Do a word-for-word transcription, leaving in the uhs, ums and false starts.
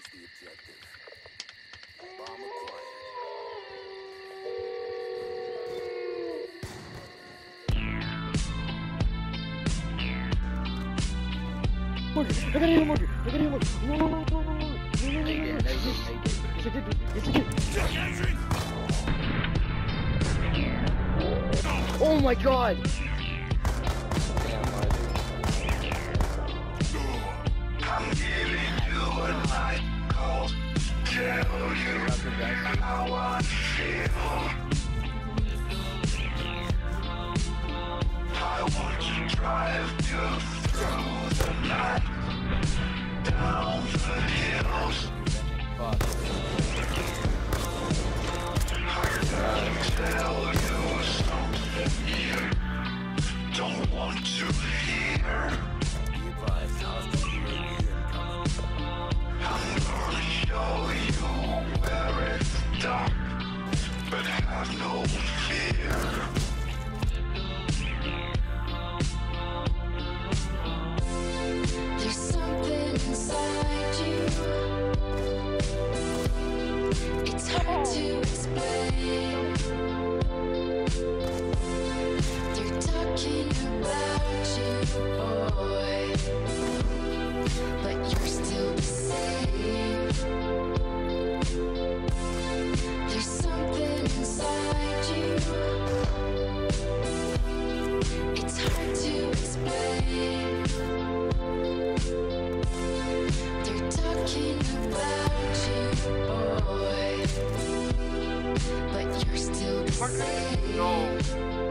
neutralize the objective. Bomb acquired. Morgan, I gotta heal Morgan. I gotta heal Morgan. No, no, no, no, no, no, no, no, no, no, no, no. Yes, I did. Yes, I did. Oh my God! I'm giving you a light call. Tell you how I feel. I want to drive you through the night, down the hills. I gotta tell you something here. Don't want to hear. I'm gonna show you where it's dark, but have no fear. There's something inside you. It's hard to explain. They're talking about you, boy, but you're still the same. There's something inside you. It's hard to explain. They're talking about you, boy, but you're still the same. No.